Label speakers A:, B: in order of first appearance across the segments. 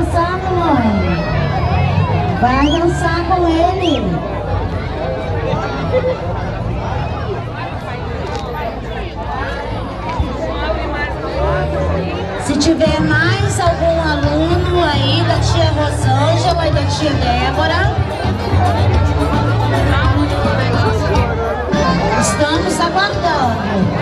A: dançar, mamãe. Vai dançar com ele. Se tiver mais algum aluno aí da tia Rosângela e da tia Débora, estamos aguardando.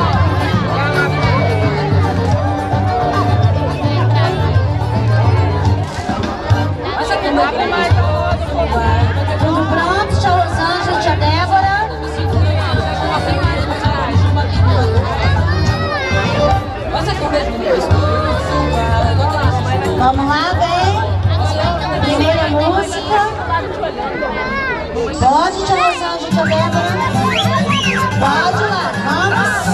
A: Tudo pronto, tia Rosângela, tia Débora? Vamos lá, bem? Primeira música. Pode, tia Rosângela, tia Débora? Pode lá, vamos.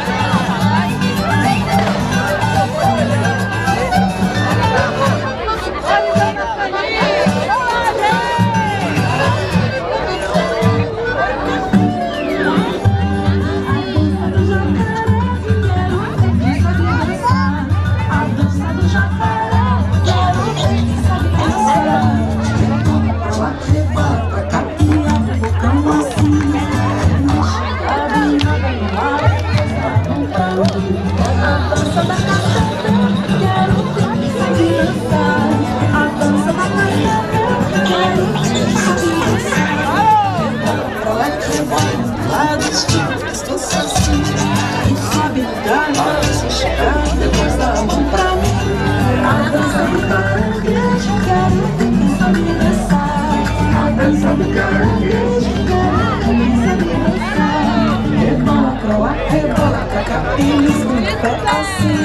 B: Rebola pra cá, eles no pé assim.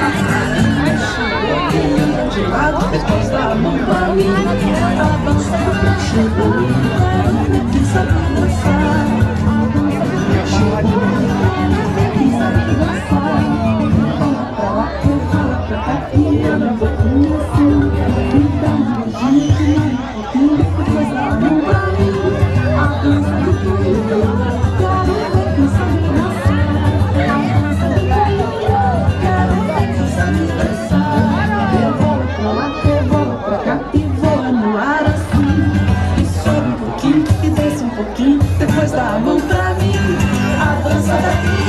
B: De lado, depois da mão pra mim. Avança do peixe do mim. Que sabe dançar. Que sabe dançar. Rebola pra cá e ela vai conhecer. Então, beijinho, um pouquinho, depois da mão pra mim. Avança do peixe do mim. Que sabe dançar. Rebola pra cá e voa no ar assim. E sobe um pouquinho e desce um pouquinho, depois dá a mão pra mim. A dança daqui.